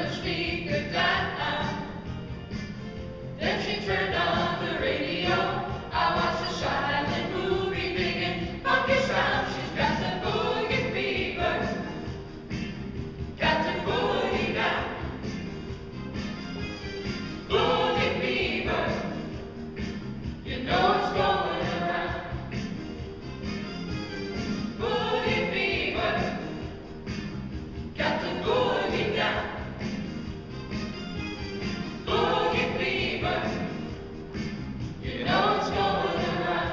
the speaker down. Then she turned on the radio. I watched a silent movie, big and funky sound. She's got the boogie fever, got the boogie down. Boogie fever, you know it's going around. Boogie fever, got the boogie down. Boogie fever, you know it's going around.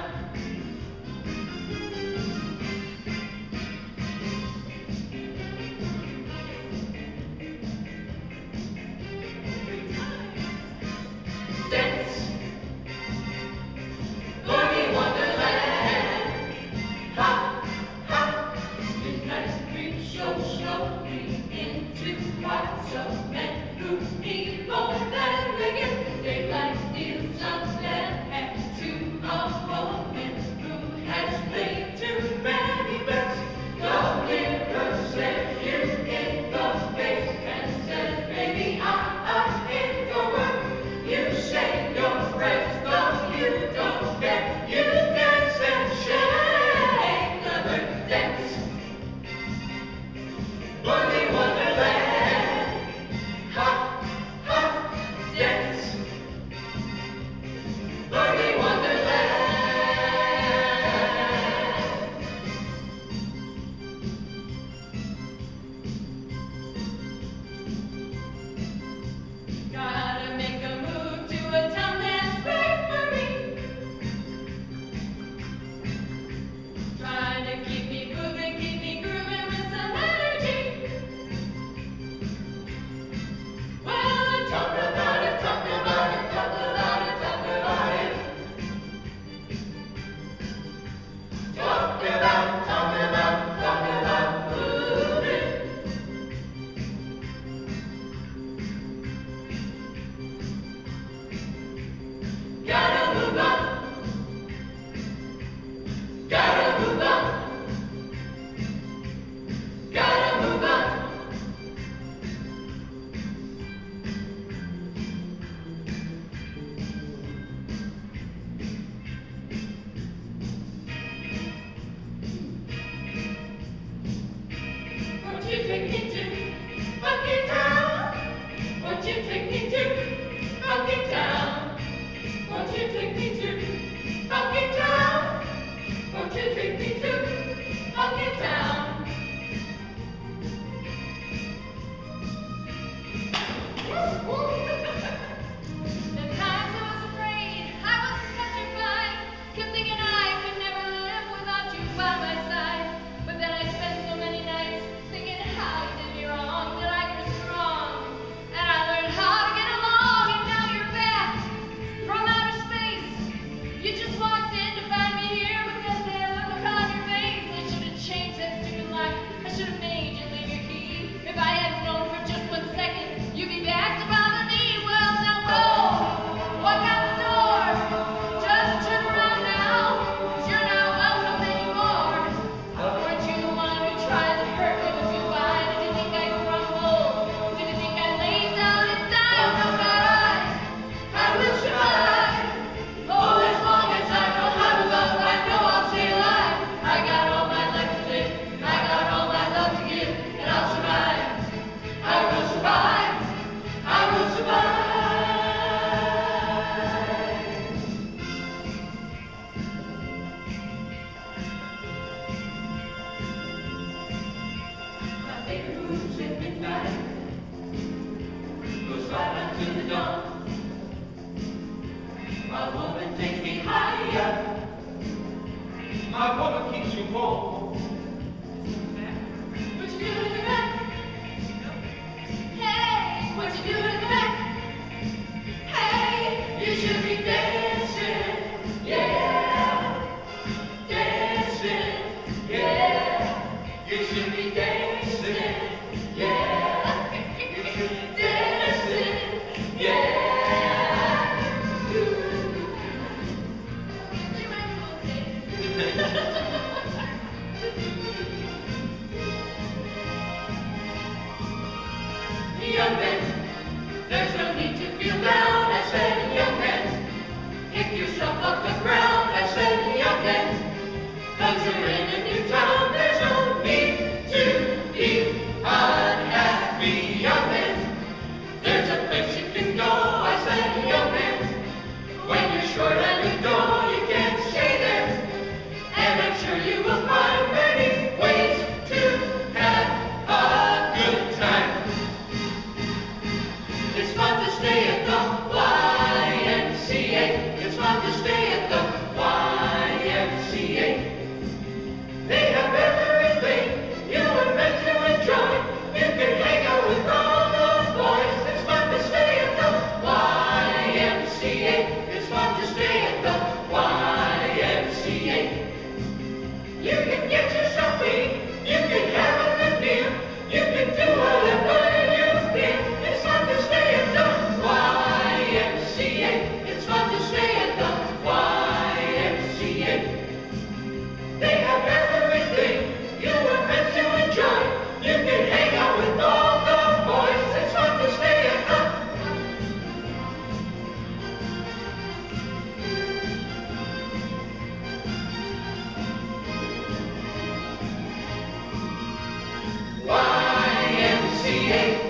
Dance, boogie wonderland. Hop, hop, midnight creeps so slowly into hearts of men who need more than reggae. Daylight steals up their hands to a woman who has played too many bets. The mirror stares you in the face and says, baby, I'm in your work. You say your prayers, though you don't care. You dance and shake the bird dance. Boogie wonderland. Hop, hop, dance. Boogie wonderland. Gotta make a move to a town that's right for me. Trying to keep me moving, keep me grooving with some energy. Well, I talk about it, talk about it, talk about it, talk about it. Talk about, talk about, talk about moving. Gotta move on. Gotta move on. Gotta move on. Won't you take me to Funky Town? Won't you take me to Funky Town? Won't you take me to Funky Town? Won't you take me to Funky Town? The times I was afraid, I was petrified, kept thinking I could never live without you by my side. But then I spent so many nights thinking how you did me wrong, that I grew strong, and I learned how to get along, and now you're back from outer space. You just walked in to find me here with that damn look on your face. I should have changed that stupid life. I should have made you leave your key. If I had known for just 1 second you'd be back to bother me, well now go, walk out the door. Just turn around now, 'cause you're not welcome anymore. Weren't you the one who tried to hurt me with your vine? Did you think I'd crumble? Did you think I'd lay down and die? Oh no, not I will survive. Oh, as long as I know how to love, I know I'll stay alive. I got all my life to live, I got all my love to give, and I'll survive. I will survive. I will survive. My favorite moves at midnight goes right up to the dawn. My woman takes me higher. My woman keeps you warm. What you doing in the back? Hey, what you doing in the back? Hey, you should be dancing, yeah. Dancing, yeah. You should be dancing, yeah. You should be dancing, yeah. Young men There's no need to feel down, I said, young man. Pick yourself off the ground, I said, young man. 'Cause you're in a new town, there's no need to be unhappy, young man. There's a place you can go, I said, young man. When you're short on your dough, you can't stay there. And I'm sure you will find many ways to have a good time. It's fun to stay at the YMCA. It's fun to stay at the YMCA. They have everything you were meant to enjoy. You can hang out with all the boys. It's fun to stay at the YMCA. It's fun to stay at the YMCA. You can get yourself clean. You can have a good meal. You can do whatever you feel. It's fun to stay at the YMCA. It's fun to stay at the YMCA. They have everything you were meant to enjoy. You can hang out with all the boys. It's fun to stay at the YMCA.